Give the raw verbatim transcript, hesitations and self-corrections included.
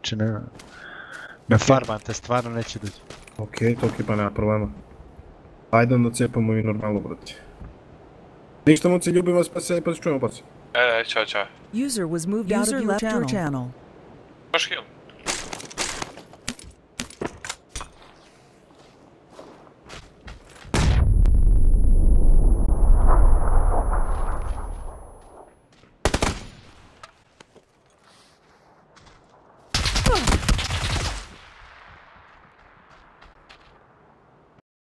Znači ne... Ne farmam te, stvarno neće doći. Okej, toki pa nema problema. Ajde onda cijepamo i normalno, brati. Ništa muci, ljubim vas, pa se, pa se čujemo, pa se. E, čao, čao. User was moved out of your channel. Baš heal.